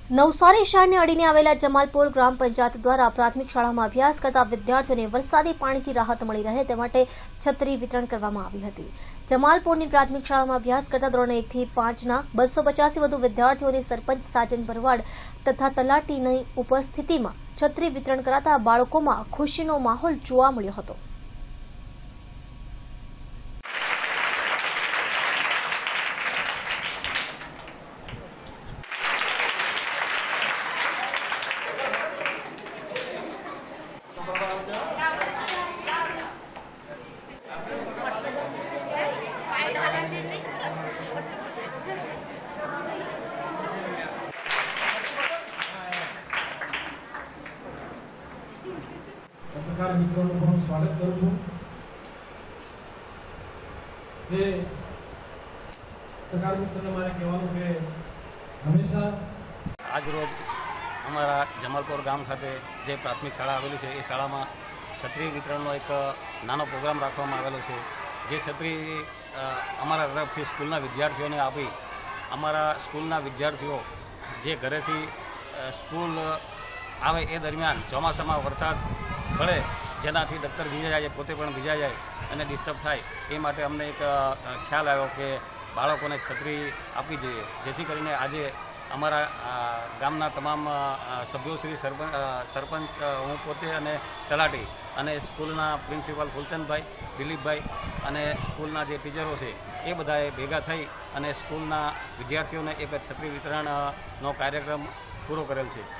નવસારી શહેરને અડીને આવેલા જમાલપુર ગ્રામ પંચાયત દ્વારા પ્રાથમિક શાળામાં અભ્યાસ કરતા વિદ્યાર્થીઓને વરસાદી પાણીથી રાહત મળી રહે તે માટે છત્રી વિતરણ કરવામાં આવી હતી। જમાલપુરની પ્રાથમિક શાળામાં અભ્યાસ કરતા ધોરણ 1 થી 5ના 250 વધુ વિદ્યાર્થીઓને સરપંચ સાજન ભરવાડ તથા તલાટીની ઉપસ્થિતિમાં છત્રી વિતરણ કરાતા બાળકોમાં ખુશીનો માહોલ જોવા મળ્યો હતો। पत्रकार मित्रों को स्वागत करूँ छूँ। पत्रकार मित्रों ने मारे कहवानुं के हमेशा आज रोज अमरा जमालपुर गाम खाते जे प्राथमिक शाळा आवेली है, ए शाळा में छत्री वितरणनो एक नानो प्रोग्राम राखवामां आवेलो छे। जे छत्री अमरा तरफथी स्कूलना विद्यार्थीओने आपी अमरा स्कूलना विद्यार्थीओ जे घरेथी स्कूल आवे ए दरमियान ચોમાસામાં વરસાદ પડે જેનાથી દફતર ભીંજાઈ જાય, પોતે પણ ભીંજાઈ જાય અને ડિસ્ટર્બ થાય, એ માટે અમને એક ખ્યાલ આવ્યો કે બાળકોને છત્રી આપવી જોઈએ, જેથી કરીને આજે અમારા ગામના તમામ સભ્યો શ્રી સરપંચ હું પોતે અને તલાટી અને સ્કૂલના પ્રિન્સિપાલ ફૂલચંદભાઈ, દિલીપભાઈ અને સ્કૂલના જે ટીચરો છે એ બધાએ ભેગા થઈ અને સ્કૂલના વિદ્યાર્થીઓને એક છત્રી વિતરણનો કાર્યક્રમ પૂરો કરેલ છે।